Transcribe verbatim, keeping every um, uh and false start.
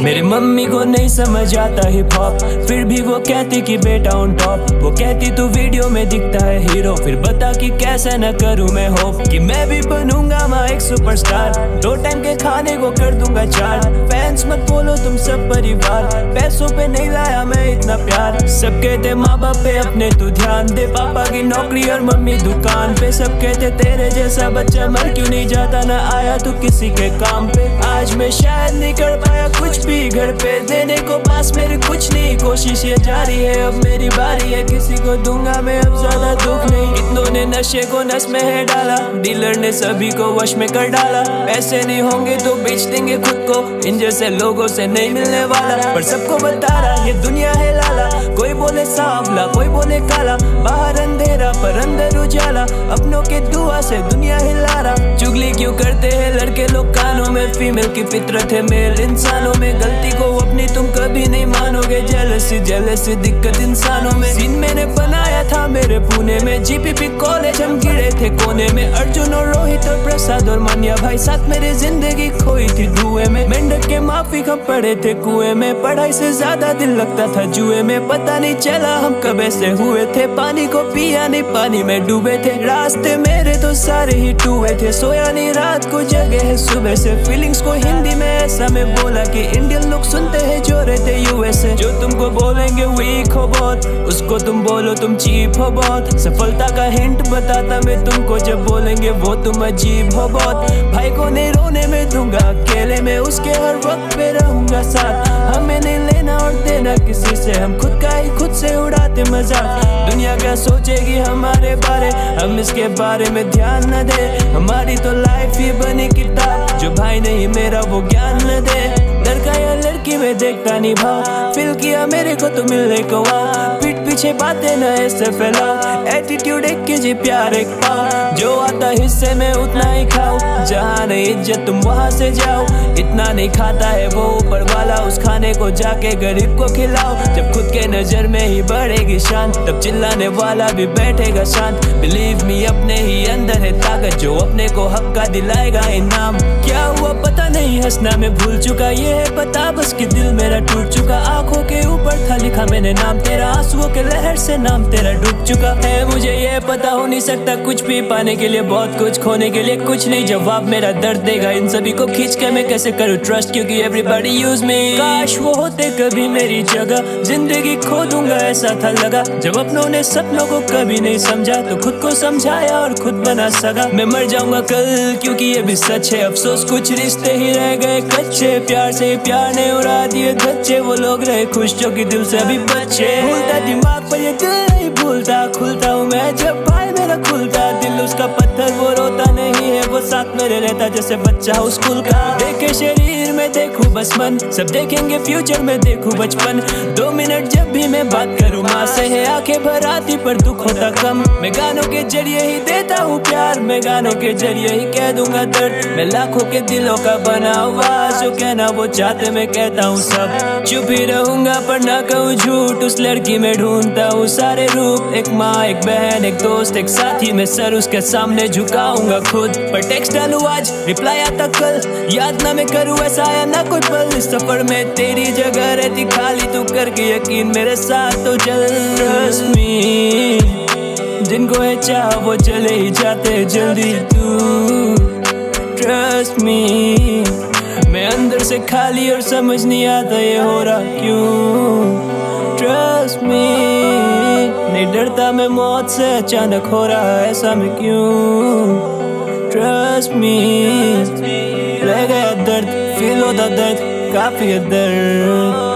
मेरी मम्मी को नहीं समझ आता हिप हॉप, फिर भी वो कहती कि बेटा ऑन टॉप। वो कहती तू वीडियो में दिखता है हीरो, फिर बता कि कैसे न करूं मैं होप कि मैं भी बनूंगा माँ एक सुपरस्टार। दो टाइम के खाने को कर दूंगा चार। फैंस मत बोलो तुम सब परिवार, पैसों पे नहीं लाया मैं इतना प्यार। सब कहते माँ बाप पे अपने तू ध्यान दे, पापा की नौकरी और मम्मी दुकान पे। सब कहते तेरे जैसा बच्चा मर क्यों नहीं जाता, ना आया तू किसी के काम पे। आज मैं शायद नहीं कर पाया कुछ भी घर पे देने को, पास मेरे कुछ नहीं, कोशिश ये जारी है। अब मेरी बारी है, किसी को दूंगा मैं अब ज्यादा दुख नहीं। कितनों ने नशे को नस में है डाला, डीलर ने सभी को वश में कर डाला। पैसे नहीं होंगे तो बेच देंगे खुद को, इन जैसे लोगों से नहीं मिलने वाला। पर सबको बता रहा ये दुनिया है लाला, कोई बोले सांवला कोई बोले काला। बाहर अंधेरा पर अंदर उजाला, अपनों के दुआ से दुनिया हिला रहा। चुगली क्यों करते हैं लड़के लोग कानों में, फीमेल की फितरत है मेल इंसानों में। गलती को अपनी तुम कभी नहीं मानोगे, जेलसी जेलसी दिक्कत इंसानों में। सीन मैंने बनाया था मेरे पुणे में, जीपीपी कॉलेज हम गिरे थे कोने में। अर्जुन और रोहित और प्रसाद और मान्या भाई साथ मेरी जिंदगी खोई थी धुएं में। मेंढक के माफिक हम पड़े थे कुएं में, पढ़ाई से ज्यादा दिल लगता था जुए में। पता नहीं चला हम कब ऐसे हुए थे, पानी को पिया नहीं पानी में डूबे थे। रास्ते मेरे तो सारे ही टूए थे, सोया नहीं रात को जगे है सुबह से। फीलिंग्स को हिंदी में ऐसा मैं बोला कि इंडियन लोग सुनते हैं जो रहते यूएसए। जो तुमको बोलेंगे वीक हो बहुत, उसको तुम बोलो तुम चीप हो बहुत। सफलता का हिंट बताता मैं तुमको, जब बोलेंगे वो तुम अजीब हो बहुत। भाई को नहीं रोने में दूंगा अकेले में, उसके हर वक्त पे रहूंगा साथ। हमें नहीं लेना और देना किसी से, हम खुद का ही खुद से उड़ाते मजाक। दुनिया क्या सोचेगी हमारे बारे, हम इसके बारे में ध्यान न दे। हमारी तो लाइफ ही बनी किताब, जो भाई नहीं मेरा वो ज्ञान न दे। लड़का या लड़की में देखता नहीं भाव, फील किया मेरे को तो मिलने को आओ। पीठ पीछे बातें न ऐसे फैलाओ, एटीट्यूड एक केजी प्यार एक पाओ। जो आता हिस्से में उतना ही खाओ, जहाँ नहीं इज्जत तुम वहाँ से जाओ। इतना नहीं खाता है वो ऊपर वाला, उस खाने को जाके गरीब को खिलाओ। जब खुद के नजर में ही बढ़ेगी शान, तब चिल्लाने वाला भी बैठेगा शांत। बिलीव मी अपने ही अंदर है ताकत, जो अपने को हक का दिलाएगा इनाम। क्या हुआ पता नहीं, हंसना मैं भूल चुका, ये है पता बस कि दिल मेरा टूट चुका। आंखों के ऊपर था लिखा मैंने नाम तेरा, आंसुओं के लहर से नाम तेरा डूब चुका है। मुझे ये पता हो नहीं सकता कुछ भी पाने के लिए, बहुत कुछ खोने के लिए कुछ नहीं। जवाब मेरा दर्द देगा, इन सभी को खींच के मैं कैसे करूँ ट्रस्ट, क्योंकि एवरीबॉडी यूज मी। काश वो होते कभी मेरी जगह, जिंदगी खो दूंगा ऐसा था लगा। जब अपनों ने सपनों को कभी नहीं समझा, तो खुद को समझाया और खुद बना सगा। मैं मर जाऊंगा कल क्योंकि ये भी सच है, अफसोस कुछ रिश्ते ही रह गए कच्चे। प्यार से प्यार ने उड़ा दिए धच्चे, वो लोग रहे खुश जो कि दिल से अभी बच्चे। भूलता दिमाग पर ये दिल नहीं भूलता, खुलता हूँ मैं जब भाई मेरा खुलता। दिल उसका पत्थर वो रोता नहीं है, वो साथ मेरे रहता जैसे बच्चा हो स्कूल का। देखे शरीर में देखूं बस मन, सब देखेंगे फ्यूचर में देखूं बचपन। दो मिनट जब भी मैं बात करूँ माँ से है आंखें भर आती पर दुख होता कम। मैं गानों के जरिए ही देता हूँ प्यार, मैं गानों के जरिए ही कह दूंगा दर्द। मैं लाखों के दिलों का बना हुआ, जो कहना वो चाहते मैं कहता हूँ सब। चुप ही रहूंगा पर ना कहूँ झूठ, उस लड़की में ढूंढता हूँ सारे रूप। एक माँ एक बहन एक दोस्त एक साथी, मैं सर उसके सामने झुकाऊंगा खुद। पर टेक्स्ट डालूं आज रिप्लाई आता कल, याद ना मैं करूँ ऐसा आया ना कोई पल। इस सफर में तेरी जगह रहती खाली, तू करके यकीन मेरे साथ तो चल। Trust me, जिनको है चाह वो चले ही जाते जल्दी तू। Trust me, मैं अंदर से खाली और समझ नहीं आता ये हो रहा क्यों। Trust me, नहीं डरता मैं मौत से, अचानक हो रहा ऐसा मैं क्यों। Trust me, रह गया दर्द, फील होता दर्द काफी है दर्द।